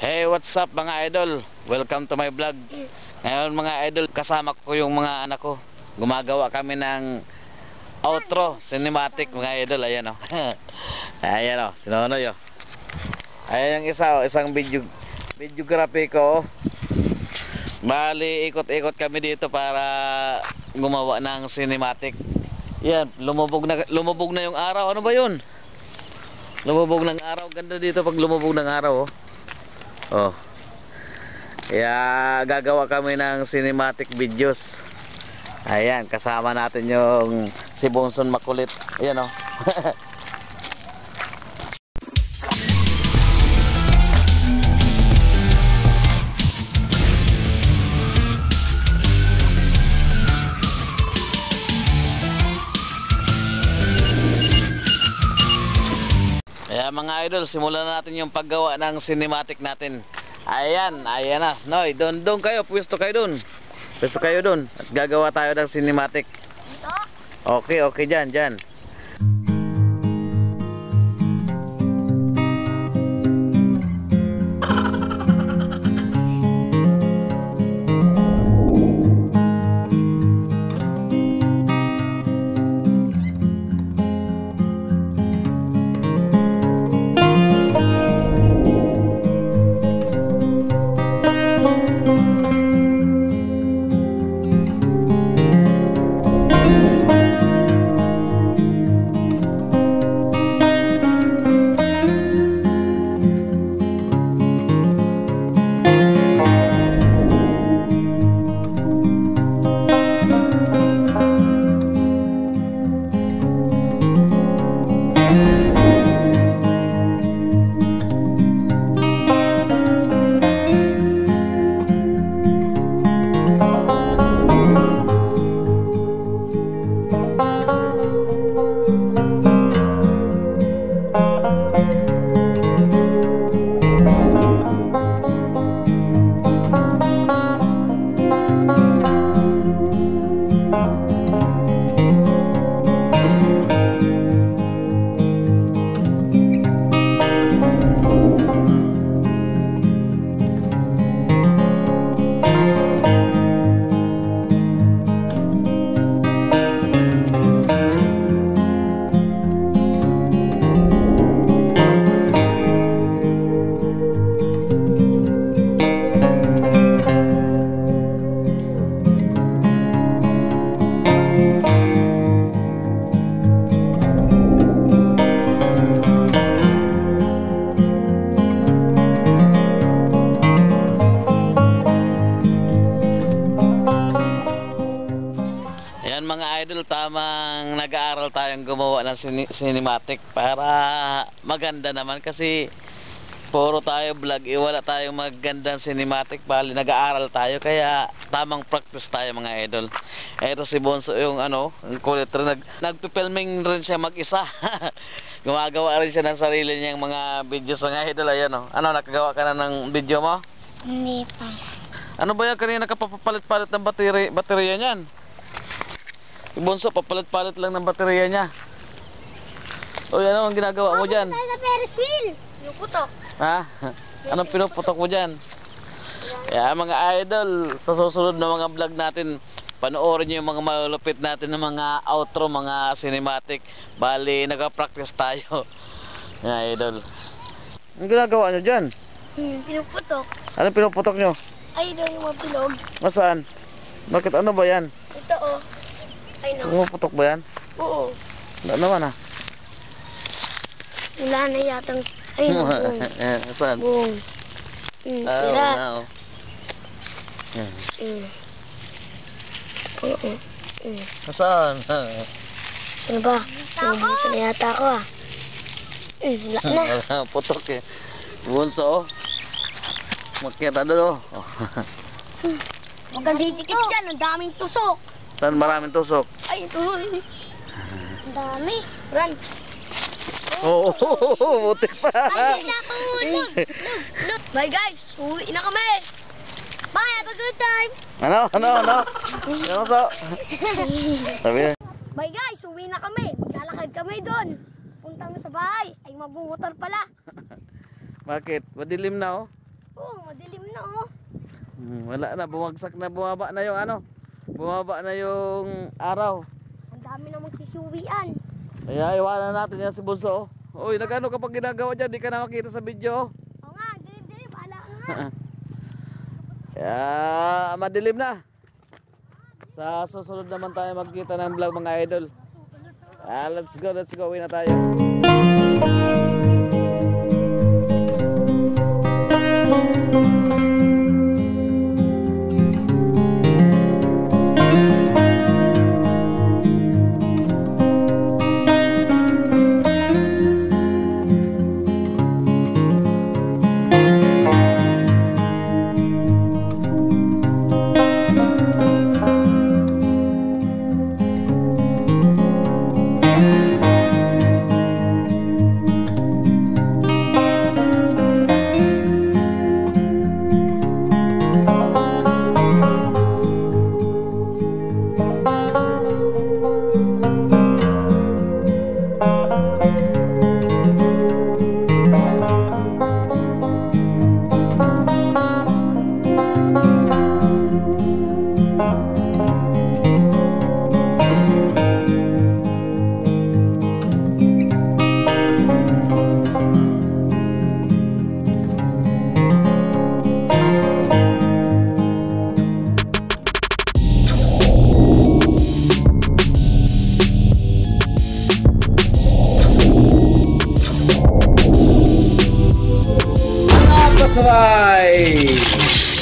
Hey, what's up mga idol? Welcome to my vlog. Ngayon mga idol, kasama ko yung mga anak ko. Gumagawa kami ng outro, cinematic mga idol. Ayan o. Ayan o, sinunoy o. Ayan yung isa o, isang videography ko. Bali, ikot-ikot kami dito para gumawa ng cinematic. Yan, lumubog na yung araw. Ano ba yun? Lumubog ng araw. Ganda dito pag lumubog ng araw oh. Oh. Kaya gagawa kami ng cinematic videos. Ayan, kasama natin yung si Bonson Makulit. Ayan oh. Kaya mga idol, simulan natin yung paggawa ng cinematic natin. Ayan, ayan na. Noy, doon kayo, pwesto kayo doon. Pwesto kayo doon. At gagawa tayo ng cinematic. Okay, dyan. Ayan mga idol, tamang nag-aaral tayong gumawa ng cinematic para maganda naman kasi puro tayo vlog, wala tayong magandang cinematic. Bali nag-aaral tayo kaya tamang practice tayo mga idol. Ito si Bonso yung ang kulit rin, nagpipilming rin siya mag-isa. Gumagawa rin siya ng sarili niyang mga videos mga idol. Ayan o. Ano, nakagawa ka na ng video mo? Hindi pa. Ano ba yan, kanina kapapalit-palit ng baterya niyan? Bonso, papalit-palit lang ng baterya niya. O yan ang ginagawa mo dyan? Sa Ferris wheel. Pinuputok. Ha? Anong pinuputok mo dyan? Kaya mga idol, sa susunod na mga vlog natin, panoorin nyo yung mga malupit natin ng mga outro, mga cinematic. Bali, nag-practice tayo. Mga idol. Anong ginagawa nyo dyan? Pinuputok. Anong pinuputok nyo? Ay, daw yung mapilog. Masaan? Bakit ano ba yan? Ito oh. Ay no. Pumuputok ba yan? Oo. Wala naman ah. Wala na yatang. Ay no. Saan? Boom. Tira. Oo. Oo. Saan? Ano ba? Nabuso na yata ako ah. Wala na. Putok eh. Bunso oh. Makita doon oh. Huwag kang didikit dyan. Ang daming tusok. Saan maraming tusok? Ay, ito. Ang dami. Run. Oo, butik pa. Ay, nakahulog. Look. Bye guys. Uwi na kami. Bye. Have a good time. Ano? Ano so? Sabi na. Bye guys. Uwi na kami. Maglalakad kami doon. Puntang sa bahay. Ay, magbumotor pala. Bakit? Madilim na oh. na oh. Wala na, bumagsak na, bumaba na yung ano. Bumaba na yung araw. Ang dami na magsisuwian. Kaya iwanan natin yan si Bunso. Uy, nagano kapag ginagawa dyan, di ka na makita sa video. Oo nga, dilim-dilim, bahala ka nga. Kaya madilim na. Sa susunod naman tayo magkita ng vlog mga idol. Let's go, uwi na tayo. Sabay!